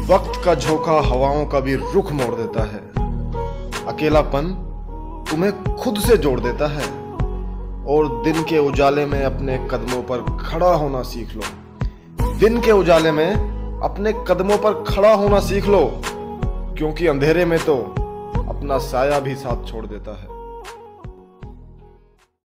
वक्त का झोंका हवाओं का भी रुख मोड़ देता है। अकेलापन तुम्हें खुद से जोड़ देता है और दिन के उजाले में अपने कदमों पर खड़ा होना सीख लो। दिन के उजाले में अपने कदमों पर खड़ा होना सीख लो, क्योंकि अंधेरे में तो अपना साया भी साथ छोड़ देता है।